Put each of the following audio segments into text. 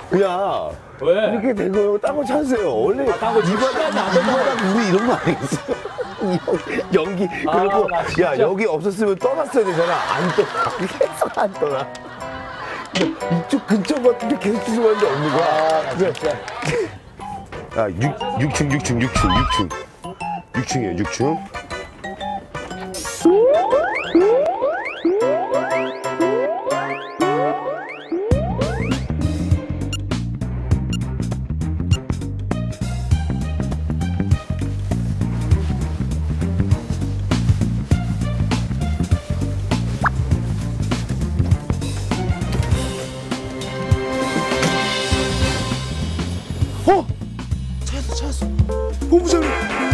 야, 왜? 이렇게 된 거요. 딴 거 찾으세요. 원래 딴거 이바닥 우리 이런 거 아니겠어요? 연기 그리고 야 여기 없었으면 떠났어야 되잖아. 안 떠나. 계속 안 떠나. 이쪽 근처 같은데 계속 주소하는데 없는 거야. 아, 6층이에요, 6층. 찾았어. 본부장님.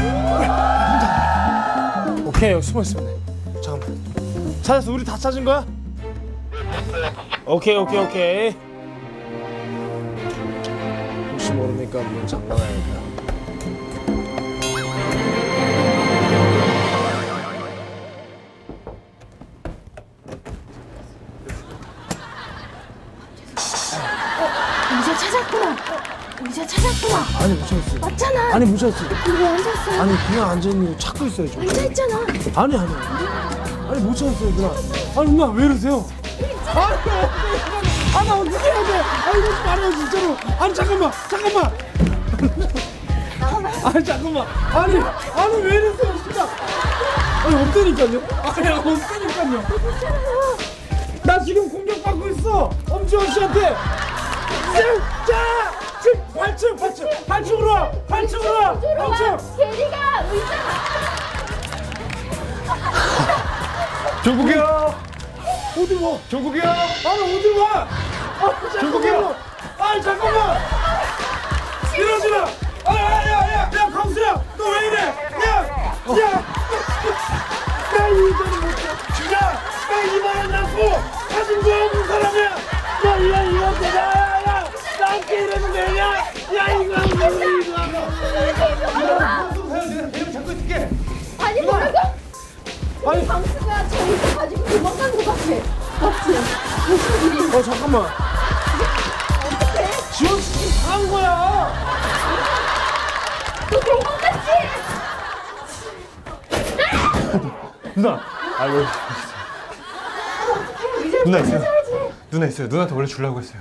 오케이, 여기 숨어 있으면 돼. 잠깐만. 찾았어. 우리 다 찾은 거야? 오케이. 혹시 모르니까 문 잠가놔야겠다. 의자 찾았구나. 아니, 못 찾았어. 맞잖아. 아니, 못 찾았어. 왜 앉았어? 아니, 그냥 앉아있는 거 찾고 있어요, 지금. 앉아있잖아. 아니, 못 찾았어요, 누나. 아니, 누나, 왜 이러세요? 나 어떻게 해야 돼? 이러지 말아요, 진짜로. 아니, 잠깐만. 잠깐만. 아니, 왜 이러세요, 진짜. 없다니까요. 없다니까요. 나 지금 공격받고 있어. 엄지원 씨한테. 자! 지금 8층으로 와! 8층! 대리가 의자. 종국이 형! 어디 와? 종국이 형! 아니, 어디 와? 종국이 형! 잠깐만! 이러지 마! 야, 강수야! 너 왜 이래? 야! 나 의자를 못 줘! 나 이만한 낳고 가진 거 없는 사람이야! 이거 야! 나한테 이러면 되냐? 야, 이거 내가 잡고 있을게! 아니 뭐라고? 아니 방수가 저기서 가지고 도망간 것 같아. 맞지? 무슨 일이? 잠깐만. 어떡해? 지원 씨 한 거야. 너 도망갔지? 누나! 아이고. 누나 있어요. 찾아야지. 누나 있어요. 누나한테 원래 주려고 했어요.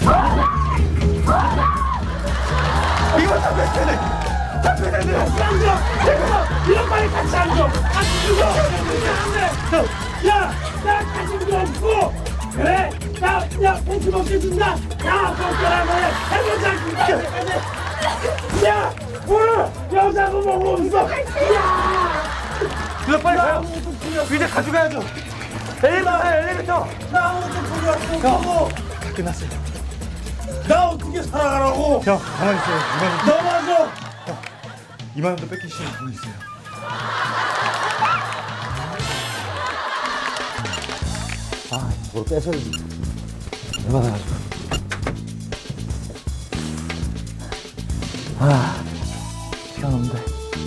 이거 잡혀야 돼! 앉아! 잠깐만! 이런 말이 같이 앉아! 이거! 야! 나 가진 거 없고! 그래! 야! 벤츠 먹여준다! 야! 먹더라고! 해보자! 야! 오늘 여자고 뭐고 없어! 야! 누나 빨리 가요! 이제 가져가야죠! 엘리베이터! 나 아무것도 불러왔어! 다 끝났어요. 나 어떻게 살아가라고! 형, 가만히 있어요. 2만 원. 너 맞아! 2만 원도 뺏기시는 분 있어요. 뭘 뺏어야지. 열받아가지고. 시간 없는데.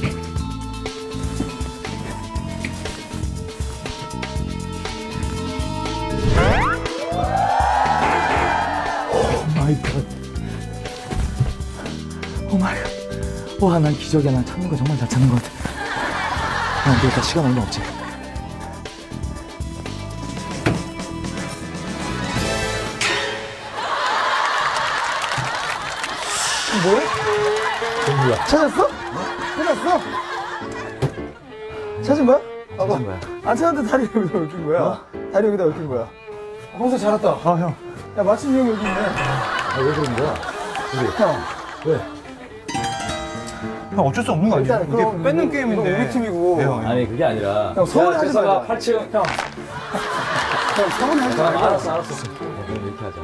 오 마이 갓. 와, 난 기적이야. 난 찾는 거 정말 잘 찾는 것 같아. 안 되겠다. 시간 얼마 없지. 뭐야? 뭐야? 찾았어? 찾았어? 찾은 거야? 찾은 거야. 안 찾았는데 다리 여기다 얽힌 거야? 다리 여기다 얽힌 거야. 홍수 잘 왔다. 형. 야, 마침 형 여기 있네. 왜 그런 거야? 형. 왜? 형 어쩔 수 없는 거 아니에요? 일단 그럼 이게 뺏는 이거 게임인데. 우리 팀이고. 네, 형. 아니, 그게 아니라. 형, 서운해하지 말자. 8층. 형. 형, 서운하지 말자. 알았어. 그럼 이렇게 하자.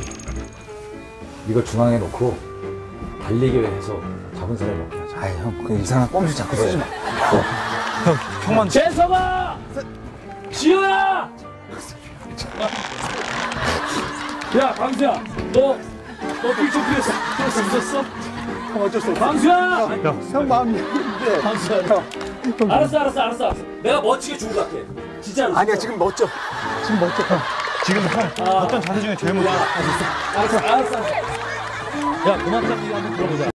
이걸 중앙에 놓고 달리기 해서 잡은 사람이 먹게 하자. 아이, 형, 그 이상한 꼼수 자꾸 쓰지 마. 형만 재석아! 지효야! 야, 광수야, 너 삐쭉 피했어? 있었어? 형, 어쩔 수 없어. 광수야! 형 마음이 있는데. 광수야, 알았어. 내가 멋지게 주고 갈게. 진짜로. 아니야, 지금 멋져. 지금 멋져. 지금 형 어떤 자세 중에 제일 먼저 알았어. 야, 고맙다는 얘기 한번 들어보자.